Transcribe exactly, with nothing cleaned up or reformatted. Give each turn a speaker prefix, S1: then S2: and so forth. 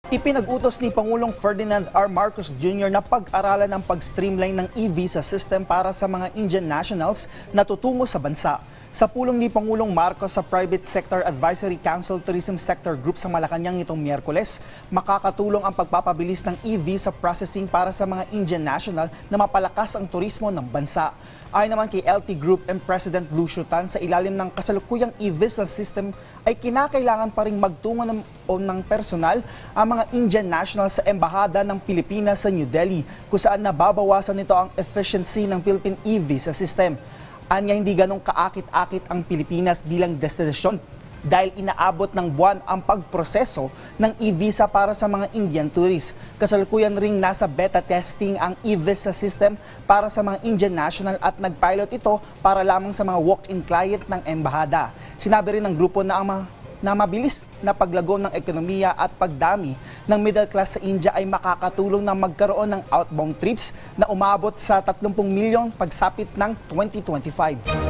S1: Ipinag-utos ni Pangulong Ferdinand R. Marcos Junior na pag-aralan ang pag-streamline ng e-visa system para sa mga Indian nationals na tutungo sa bansa. Sa pulong ni Pangulong Marcos sa Private Sector Advisory Council Tourism Sector Group sa Malacanang nitong Miyerkules, makakatulong ang pagpapabilis ng e-visa processing para sa mga Indian national na mapalakas ang turismo ng bansa. Ayon naman kay L T Group and President Lucio Tan, sa ilalim ng kasalukuyang e-visa system ay kinakailangan pa rin magtungo ng, o ng personal ang mga Indian nationals sa Embahada ng Pilipinas sa New Delhi, kung saan nababawasan nito ang efficiency ng Philippine e-visa system. Anya hindi ganong kaakit-akit ang Pilipinas bilang destinasyon dahil inaabot ng buwan ang pagproseso ng e-visa para sa mga Indian tourists. Kasalukuyan ring nasa beta testing ang e-visa system para sa mga Indian national at nag-pilot ito para lamang sa mga walk-in client ng embahada. Sinabi rin ng grupo na ang mga na mabilis na paglago ng ekonomiya at pagdami ng middle class sa India ay makakatulong na magkaroon ng outbound trips na umabot sa thirty milyong pagsapit ng twenty twenty-five.